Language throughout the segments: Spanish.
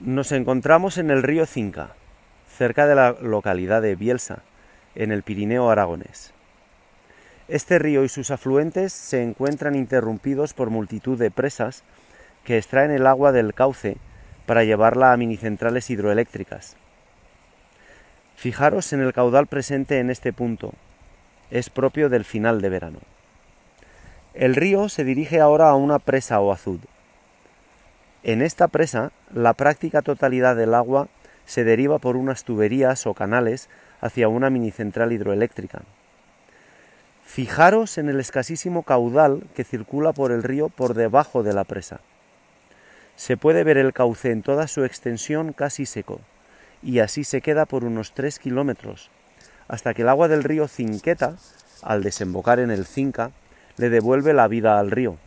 Nos encontramos en el río Cinca, cerca de la localidad de Bielsa, en el Pirineo aragonés. Este río y sus afluentes se encuentran interrumpidos por multitud de presas que extraen el agua del cauce para llevarla a minicentrales hidroeléctricas. Fijaros en el caudal presente en este punto. Es propio del final de verano. El río se dirige ahora a una presa o azud. En esta presa, la práctica totalidad del agua se deriva por unas tuberías o canales hacia una minicentral hidroeléctrica. Fijaros en el escasísimo caudal que circula por el río por debajo de la presa. Se puede ver el cauce en toda su extensión casi seco, y así se queda por unos 3 kilómetros, hasta que el agua del río Cinqueta, al desembocar en el Cinca, le devuelve la vida al río.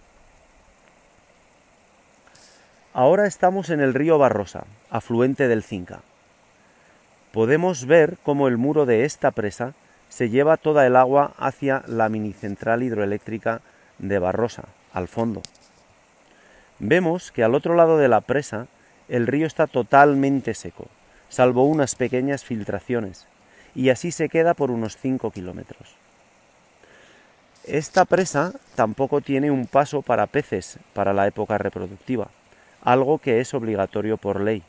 Ahora estamos en el río Barrosa, afluente del Cinca. Podemos ver cómo el muro de esta presa se lleva toda el agua hacia la minicentral hidroeléctrica de Barrosa, al fondo. Vemos que al otro lado de la presa el río está totalmente seco, salvo unas pequeñas filtraciones, y así se queda por unos 5 kilómetros. Esta presa tampoco tiene un paso para peces para la época reproductiva, algo que es obligatorio por ley.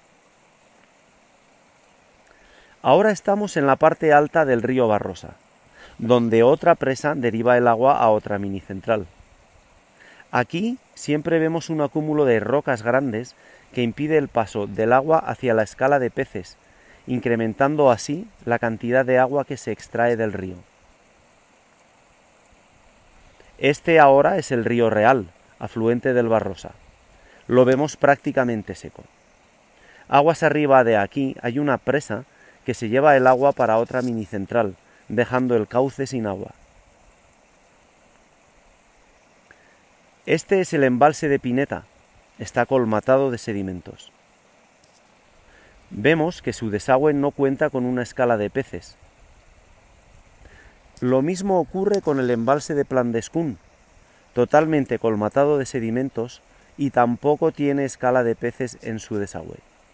Ahora estamos en la parte alta del río Barrosa, donde otra presa deriva el agua a otra minicentral. Aquí siempre vemos un acúmulo de rocas grandes que impide el paso del agua hacia la escala de peces, incrementando así la cantidad de agua que se extrae del río. Este ahora es el río Real, afluente del Barrosa. Lo vemos prácticamente seco. Aguas arriba de aquí hay una presa que se lleva el agua para otra minicentral, dejando el cauce sin agua. Este es el embalse de Pineta, está colmatado de sedimentos. Vemos que su desagüe no cuenta con una escala de peces. Lo mismo ocurre con el embalse de Plandescún, totalmente colmatado de sedimentos y tampoco tiene escala de peces en su desagüe.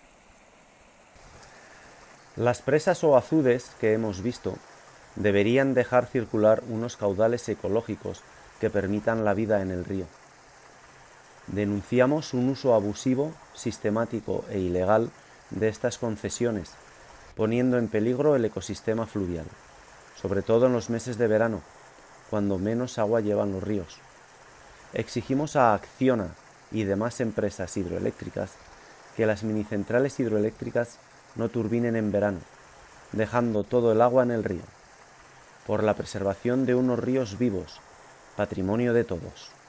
Las presas o azudes que hemos visto deberían dejar circular unos caudales ecológicos que permitan la vida en el río. Denunciamos un uso abusivo, sistemático e ilegal de estas concesiones, poniendo en peligro el ecosistema fluvial, sobre todo en los meses de verano, cuando menos agua llevan los ríos. Exigimos a Acciona y demás empresas hidroeléctricas que las minicentrales hidroeléctricas no turbinen en verano, dejando todo el agua en el río, por la preservación de unos ríos vivos, patrimonio de todos.